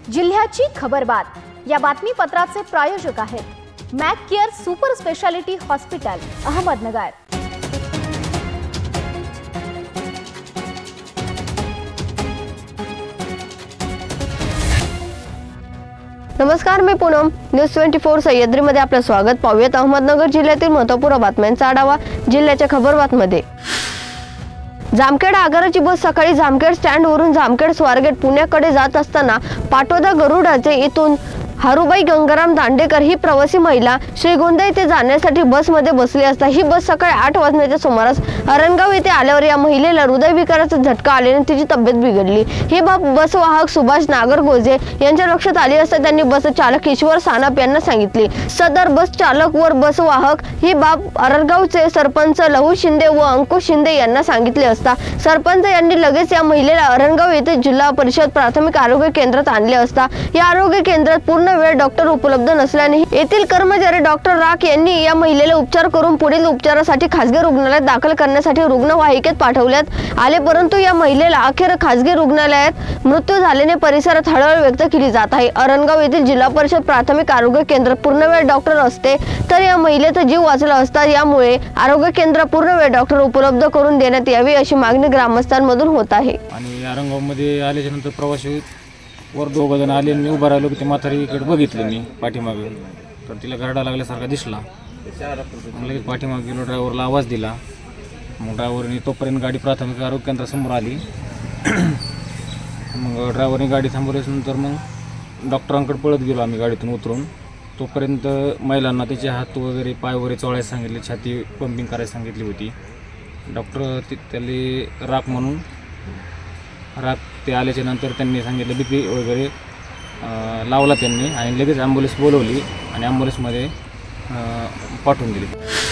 जिल्ह्याची खबरबात या बातमीपत्राचे प्रायोजक आहेत Mac care super speciality hospital Ahmednagar. नमस्कार, मी पूनम न्यूज 24 सह्याद्रीमध्ये आपलं स्वागत। पाहूयात अहमदनगर जिल्ह्यातील महत्त्वपूर्ण बातम्यांचा आढावा जिल्ह्याच्या खबरबातमध्ये। जामखेड आगाराची बस सकाळी जामखेड स्टँडवरून जामखेड स्वारगेट पुण्याकडे जात असताना पाटोदा गरुडाचे इथून हारुबाई गंगाराम दांडेकर ही प्रवासी महिला श्रीगोंदा येथे जाण्यासाठी बसमध्ये बसली असता ही बस सकाळी 8 वाजण्याच्या सुमारास अरणगाव येथे आल्यावर या महिलेला हृदयविकाराचा झटका आल्याने तिची तब्येत बिघडली। ही बाब बस वाहक सुभाष नागरगोजे यांच्या लक्षात आली असता त्यांनी बस चालक ईश्वर सानप यांना सांगितली। सदर बस चालक व बस वाहक ही बाब अरणगावचे सरपंच लहू शिंदे व अंकुश शिंदे यांना सांगितले असता सरपंच यांनी लगेच या महिलेला अरणगाव येथे जिल्हा परिषद प्राथमिक आरोग्य केंद्रात आणले असता या आरोग्य केंद्रात पूर्ण वेळ डॉक्टर उपलब्ध नसल्याने येथील कर्मचारी डॉक्टर राख यांनी या महिलेला उपचार करून पुढील उपचारासाठी खासगी रुग्णालयात दाखल करण्यासाठी रुग्णवाहिकेत पाठवण्यात आले, परंतु या महिलेला अखेर खासगी रुग्णालयात मृत्यू झाल्याने परिसरात हळहळ व्यक्त केली जात आहे। अरणगाव येथील जिल्हा परिषद प्राथमिक आरोग्य केंद्रात पूर्ण वेळ डॉक्टर असते तर या महिलेचा जीव वाचला असता। यामुळे आरोग्य केंद्रात पूर्ण वेळ डॉक्टर उपलब्ध करून देण्यात यावी अशी मागणी ग्रामस्थांमधून होत आहे। आणि अरणगाव मध्ये आल्यानंतर प्रवासी वर 2 जण आले आणि उभा राहिलो की ते म्हातारीकडे बघितले मी पाठीमागे, तर तिला गरडा लागल्यासारखा दिसला। मग लगेच पाठीमागे गेलो, ड्रायव्हरला आवाज दिला। मग ड्रायव्हरने तोपर्यंत गाडी प्राथमिक आरोग्य केंद्रासमोर आली। मग ड्रायव्हरने गाडी थांबवल्यानंतर मग डॉक्टरांकडे पळत गेलो आम्ही गाडीतून उतरून। तोपर्यंत महिलांना त्याचे हात वगैरे पाय वगैरे चोळायला सांगितले, छाती पंपिंग करायला सांगितली होती। डॉक्टर त्याला राख म्हणून राख ते आल्याच्या नंतर त्यांनी सांगितलं बीपी वगैरे लावला त्यांनी आणि लगेच ॲम्ब्युलन्स बोलवली आणि ॲम्ब्युलन्समध्ये पाठवून दिली।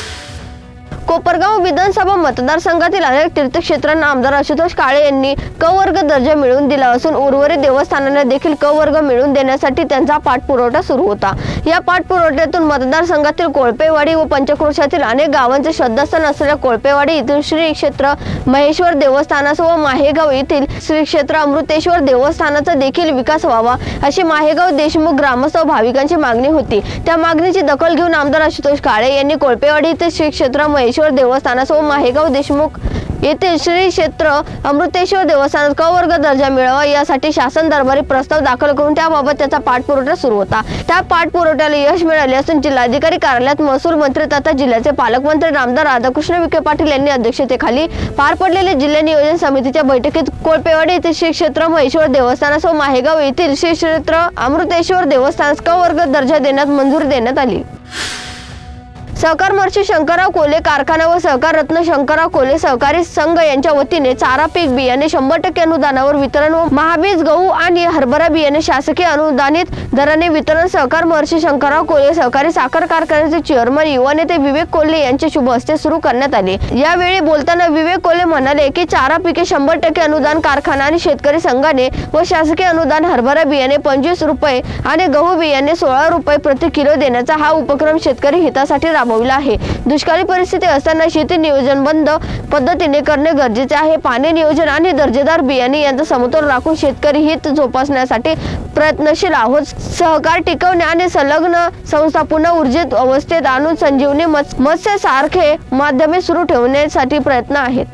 कोपरगाव विधानसभा मतदारसंघातील अनेक तीर्थक्षेत्रांना आमदार आशुतोष काळे यांनी क वर्ग दर्जा मिळवून दिला असून उर्वरित देवस्थानांना देखील क वर्ग मिळवून देण्यासाठी त्यांचा पाठपुरावा सुरू होता। या पाठपुराव्यातून मतदारसंघातील कोळपेवाडी व पंचक्रोशातील अनेक गावांचे श्रद्धास्थान असलेल्या कोळपेवाडी येथील श्री क्षेत्र महेश्वर देवस्थानासह माहेगाव येथील श्री क्षेत्र अमृतेश्वर देवस्थानाचा देखील विकास व्हावा अशी माहेगाव देशमुख ग्रामस्थ भाविकांची मागणी होती। त्या मागणीची दखल घेऊन आमदार आशुतोष काळे यांनी कोळपेवाडी येथील श्री क्षेत्र महेश्वर देवस्थानासह माहेगाव देशमुख येथील श्री क्षेत्र अमृतेश्वर देवस्थानात क वर्ग दर्जा मिळावा यासाठी शासन दरबारी प्रस्ताव दाखल करून त्याबाबत त्याचा पाठपुरावा सुरू होता। त्या पाठपुराव्याला यश मिळाले असून जिल्हाधिकारी कार्यालयात महसूल मंत्री तथा जिल्ह्याचे पालकमंत्री आमदार राधाकृष्ण विखे पाटील यांनी अध्यक्षतेखाली पार पडलेल्या जिल्हा नियोजन समितीच्या बैठकीत कोळपेवाडी येथील श्री क्षेत्र महेश्वर देवस्थानासह माहेगाव येथील श्री क्षेत्र अमृतेश्वर देवस्थानास क वर्ग दर्जा देण्यास मंजुरी देण्यात आली। सहकार महर्षी शंकरराव कोल्हे कारखाना व सहकार रत्न शंकरराव कोल्हे सहकारी संघ यांच्या वतीने चारा पीक बियाणे 100% अनुदानावर वितरण व महाबीज गहू आणि हरभरा बियाणे शासकीय अनुदानित दराने वितरण सहकार महर्षी शंकरराव कोल्हे सहकारी साखर कारखान्याचे चेअरमन युवा नेते विवेक कोल्हे यांच्या शुभ हस्ते सुरू करण्यात आले। यावेळी बोलताना विवेक कोल्हे म्हणाले की चारा पिके 100% अनुदान कारखाना आणि शेतकरी संघाने व शासकीय अनुदान हरभरा बियाणे 25 रुपये आणि गहू बियाणे 16 रुपये प्रति किलो देण्याचा हा उपक्रम शेतकरी हितासाठी राबविला आहे। दुष्काळी परिस्थिती असताना शेती नियोजन बंद पद्धतीने करणे गरजेचे आहे। पाणी नियोजन आणि दर्जेदार बियाणे यांचा समतोल राखून शेतकरी हित जोपासण्यासाठी प्रयत्नशील आहोत। सहकार टिकवणे आणि संलग्न संस्था पुन्हा ऊर्जित अवस्थेत आणून संजीवनी मत्स्य सारखे माध्यमे सुरू ठेवण्यासाठी प्रयत्न आहेत।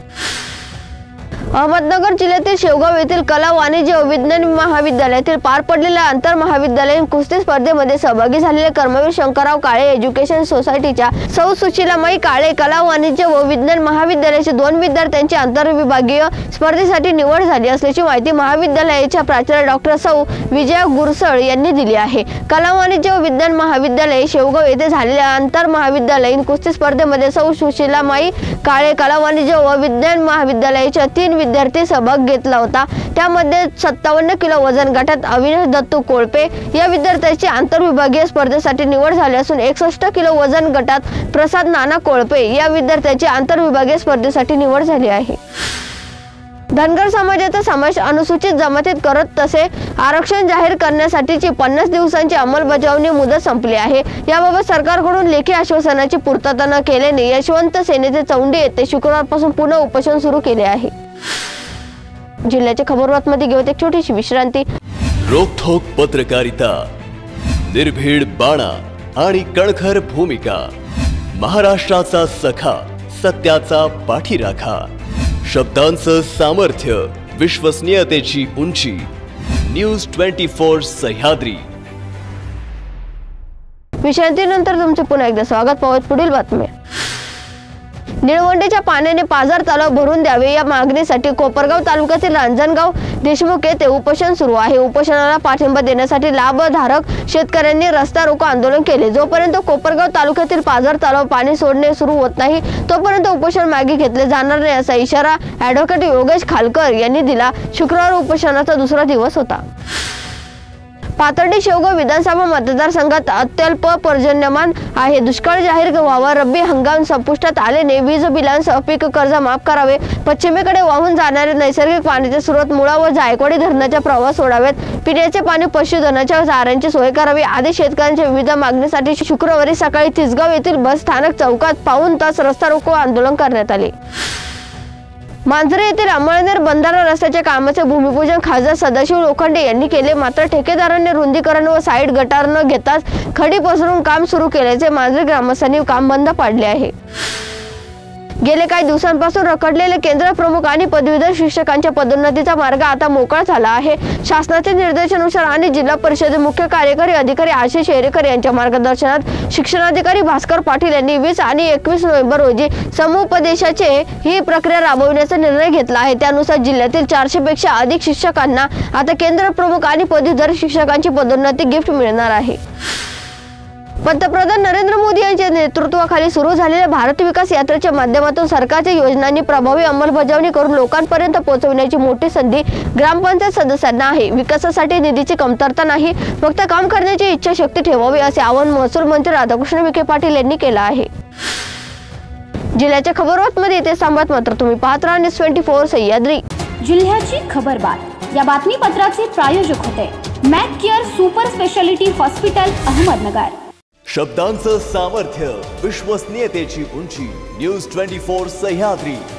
अहमदनगर जिल्ह्यातील शेवगाव येथील कला वाणिज्य व विज्ञान महाविद्यालयातील पार पडलेल्या आंतर महाविद्यालयीन कुस्ती स्पर्धेमध्ये सहभागी झालेले कर्मवीर शंकरराव काळे एज्युकेशन सोसायटीच्या सौ सुशीलामाई काळे कला वाणिज्य व विज्ञान महाविद्यालयाचे 2 विद्यार्थ्यांची आंतरविभागीय स्पर्धेसाठी निवड झाली असल्याची माहिती महाविद्यालयाच्या प्राचार्य डॉक्टर सौ विजया गुरसळ यांनी दिली आहे। कला वाणिज्य व विज्ञान महाविद्यालय शेवगाव येथे झालेल्या आंतर महाविद्यालयीन कुस्ती स्पर्धेमध्ये सौ सुशीलामाई काळे कला वाणिज्य व विज्ञान महाविद्यालयाच्या 3 विद्यार्थी सहभाग घेतला होता। त्यामध्ये 57 किलो वजन गटात अविनाश दत्तू कोळपे या विद्यार्थ्याची आंतरविभागीय स्पर्धेसाठी निवड झाली असून 61 किलो वजन गटात प्रसाद नाना कोळपे या विद्यार्थ्याची आंतरविभागीय स्पर्धेसाठी निवड झाली आहे। धनगर समाजाचा समावेश अनुसूचित जमातीत करत तसे आरक्षण जाहीर करण्यासाठीची 50 दिवसांची अंमलबजावणी मुदत संपली आहे। याबाबत सरकारकडून लेखी आश्वासनाची पूर्तता न केल्याने यशवंत सेनेचे चौंडी येथे शुक्रवारपासून पुन्हा उपोषण सुरू केले आहे। जिल्ह्याच्या खबरबातमध्ये घेऊत एक छोटीशी विश्रांती। रोखोक पत्रकारिता, निर्भीड बाणा आणि कणखर भूमिका, महाराष्ट्राचा सखा, सत्याचा पाठीराखा, शब्दांचं सामर्थ्य, विश्वसनीयतेची उंची. न्यूज 24 सह्याद्री. विश्रांतीनंतर तुमचे पुन्हा एकदा स्वागत. पाहूयात पुढील बातमी. निळवंडेच्या पाण्याने पाझर तलाव भरून द्यावे या मागणीसाठी कोपरगाव तालुक्यातील रांजणगाव देशमुख येथे उपोषण सुरू आहे. उपोषणाला पाठिंबा देण्यासाठी लाभधारक शेतकऱ्यांनी रस्ता रोको आंदोलन केले. जोपर्यंत कोपरगाव तालुक्यातील पाझर तलाव पाणी सोडणे सुरू होत नाही तोपर्यंत उपोषण मागे घेतले जाणार नाही असा इशारा ॲडव्होकेट योगेश खालकर यांनी दिला. शुक्रवार उपोषणाचा दुसरा दिवस होता. पाथर्डी शेवगाव विधानसभा मतदारसंघात अत्यल्प पर्जन्यमान आहे. दुष्काळ जाहीर व्हावा, रब्बी हंगाम संपुष्टात आल्याने वीज बिलांसह पीक कर्ज माफ करावे, पश्चिमेकडे वाहून जाणारे नैसर्गिक पाण्याचे स्रोत मुळा व जायकवाडी धरणाच्या प्रवाह सोडावेत, पिण्याचे पाणी पशुधनाच्या चाऱ्यांची सोय करावी आदी शेतकऱ्यांच्या विविध मागणीसाठी शुक्रवारी सकाळी तिसगाव येथील बस स्थानक चौकात पाऊण तास रस्ता रोको आंदोलन करण्यात आले. मांजरे येथील अंमळनेर बंधारा रस्त्याच्या कामाचे भूमिपूजन खासदार सदाशिव लोखंडे यांनी केले. मात्र ठेकेदारांनी रुंदीकरण व साईड गटार न घेताच खडी पसरून काम सुरू केल्याचे मांजरे ग्रामस्थांनी काम बंद पाडले आहे. गेले काही दिवसांपासून रखडलेले केंद्र प्रमुख आणि पदवीधर शिक्षकांच्या पदोन्नतीचा मार्ग आता मोकळा झाला आहे. शासनाच्या निर्देशानुसार आणि जिल्हा परिषद मुख्य कार्यकारी अधिकारी आशिष येरेकर यांच्या मार्गदर्शनात शिक्षणाधिकारी भास्कर पाटील यांनी 20 आणि 21 नोव्हेंबर रोजी समुपदेशाचे ही प्रक्रिया राबविण्याचा निर्णय घेतला आहे. त्यानुसार जिल्ह्यातील 400 पेक्षा अधिक शिक्षकांना आता केंद्र प्रमुख आणि पदवीधर शिक्षकांची पदोन्नती गिफ्ट मिळणार आहे. पंतप्रधान नरेंद्र मोदी यांच्या नेतृत्वाखाली सुरू झालेल्या भारत विकास यात्रेच्या माध्यमातून सरकारच्या योजनांनी प्रभावी अंमलबजावणी करून लोकांपर्यंत पोहोचवण्याची मोठी संधी ग्रामपंचायत सदस्यांना आहे. विकासासाठी निधीची कमतरता नाही, फक्त काम करण्याची इच्छाशक्ती ठेवावी असे आवाहन महसूल मंत्री राधाकृष्ण विखे पाटील यांनी केलं आहे. जिल्ह्याच्या खबरबातमध्ये इथे सांगत मात्र तुम्ही पाहत राहा न्यूज 24 सह्याद्री. जिल्ह्याची खबरबात या बातमीपत्राचे प्रायोजक होते Mac care super speciality hospital Ahmednagar. शब्दांचं सामर्थ्य, विश्वसनीयतेची उंची. न्यूज 24 सह्याद्री.